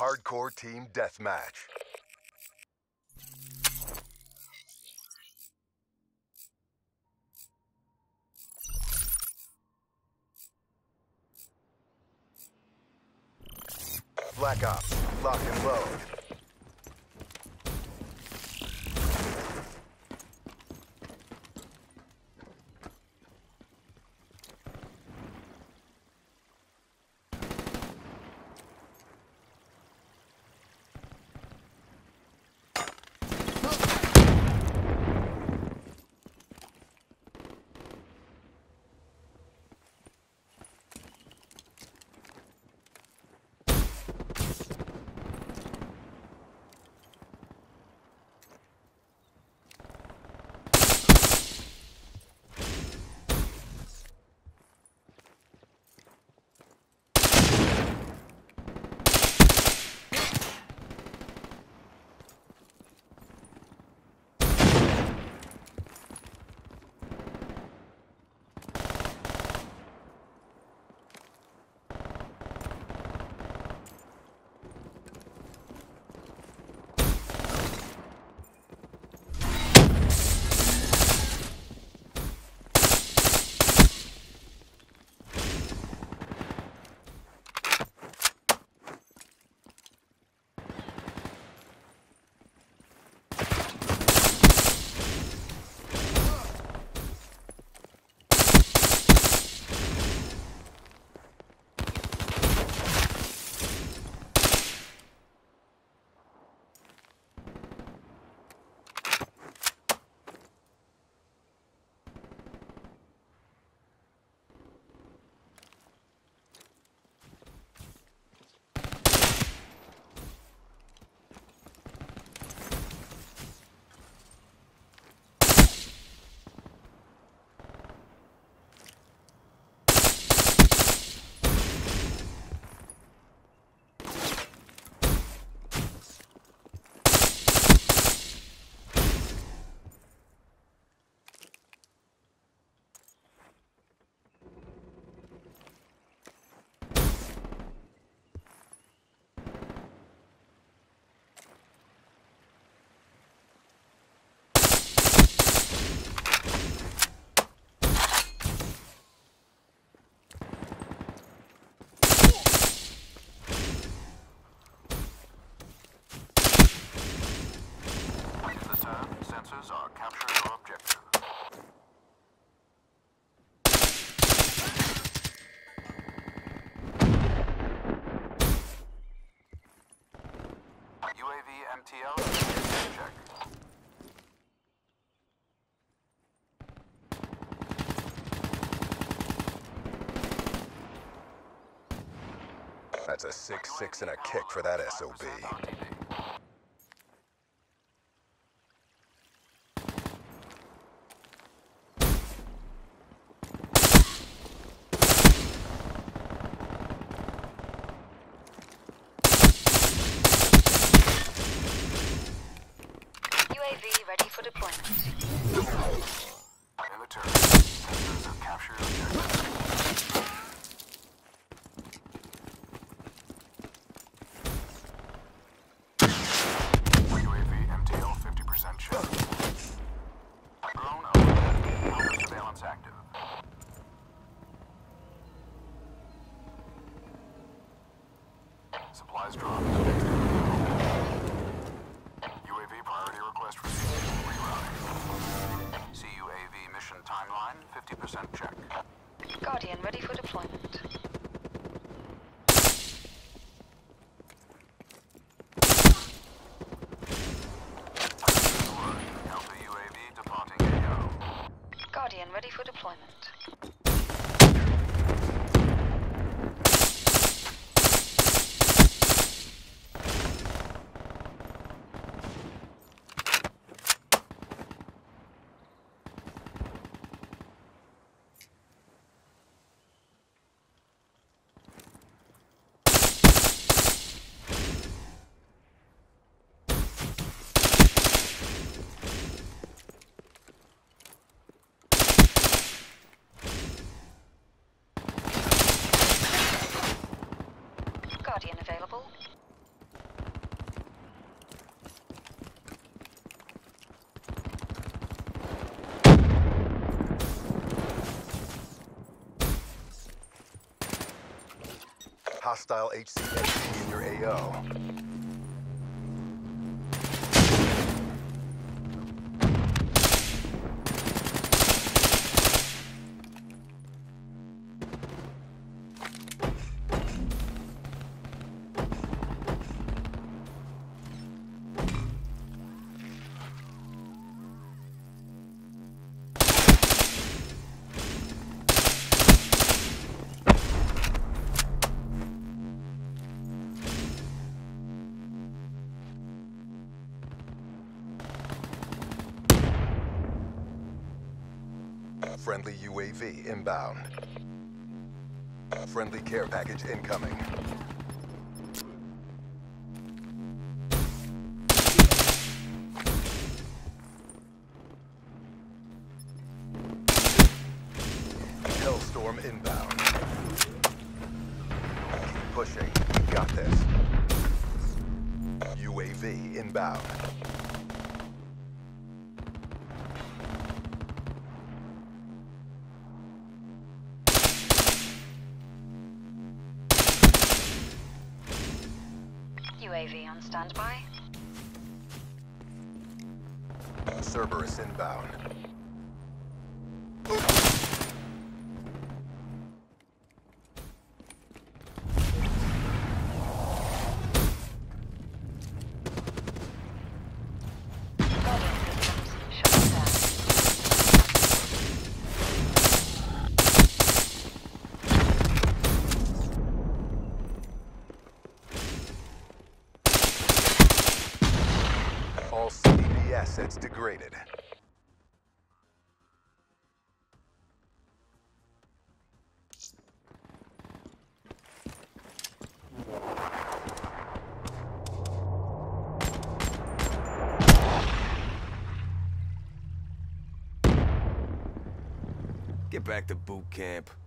Hardcore Team Deathmatch. Black Ops, lock and load. Sensors are capturing your objective. UAV MTL check. That's a 6-6 and a kick for that SOB. UAV ready for deployment. In the turret, sensors have captured objective. UAV MTL 50% check. Drone overhead. Counter surveillance active. Supplies dropped. UAV priority request received. Rerouting. CUAV mission timeline 50% check. Guardian ready for deployment. Alpha UAV departing AO. Guardian ready for deployment. hostile HCXD in your AO. Friendly UAV inbound. Friendly care package incoming. Hellstorm inbound. Keep pushing. Got this. UAV inbound. UAV on standby. Cerberus inbound. Guardian systems shut down. All CDP assets degraded. Get back to boot camp.